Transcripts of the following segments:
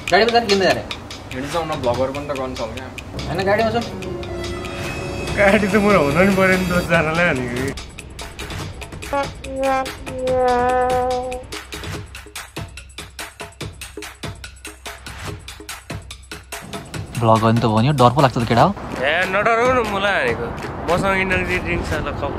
गाडीमा जाने किन्दै जाने हिँड्छौँ न भ्लगहरू पनि त गर्नु सक्छ क्या होइन गाडीमा छ गाडी त मलाई हुन नि पर्यो नि 10 जनालाई भनेको भ्लग गर्नु त भन्यो डर पो लाग्छ त केटा हो ए नडराउ न मलाई हानेको मसँग इन्टरनेट ड्रिङ्क छ ल खाऊ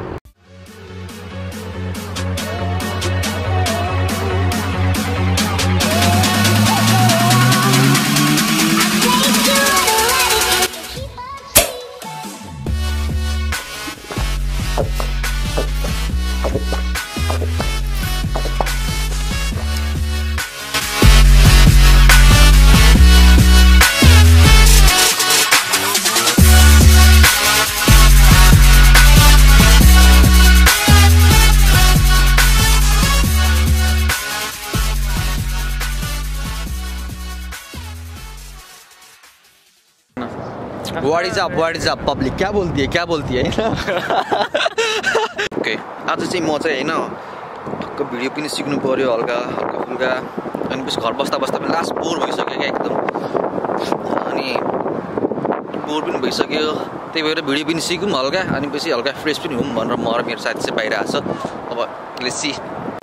What is up public क्या बोलती है है ना ओके आज चाहिँ म चाहिँ हैन टक्क भिडियो पनि सिक्नु पर्यो हल्का फुल्का अनि पछि घर बस्दा पनि लास्ट बोर भइसक्यो क्या एकदम अनि बोर पनि भइसक्यो त्यही भएर भिडियो पनि सिकौँ हल्का अनि पछि हल्का फ्रेस पनि हुँ भनेर म र मेरो साथी चाहिँ बाहिर आछ अब लेट्स सी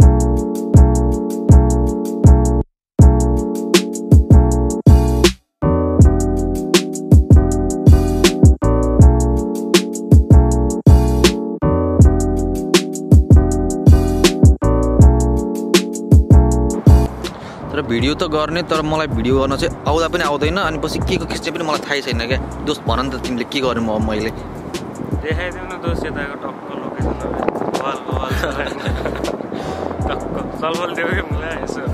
भिडियो त गर्ने तर मलाई भिडियो गर्न चाहिँ आउँदा पनि आउँदैन अनि पछि के को खिच्ने पनि मलाई थाहै छैन क्या दोस्त भन नि त तिमीले के गर्नु मैले देखाइदेऊ न दोस्त यताको टक्क लोकेसन टक्क चलबल देऊ कि मलाई यसो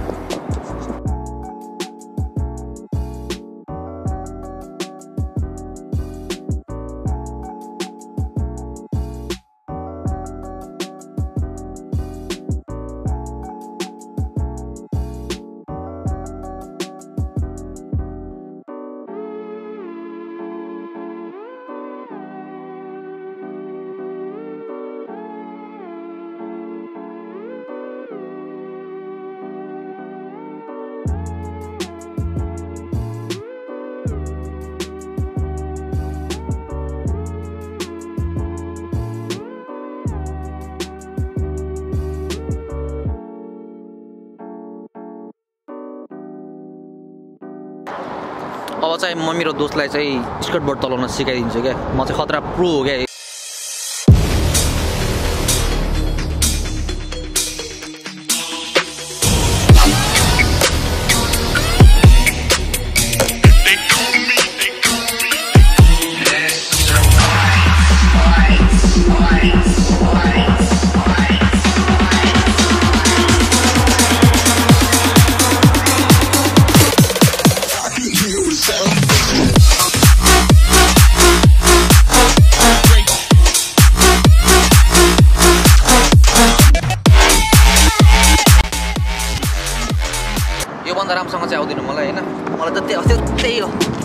अब चाहिँ म मेरो दोस्तलाई चाहिँ स्केटबोर्ड चलाउन सिकाइदिन्छु क्या म चाहिँ खतरा प्रो हो क्या राम्रोसँग चाहिँ आउँदैन मलाई हैन मलाई त त्यही हो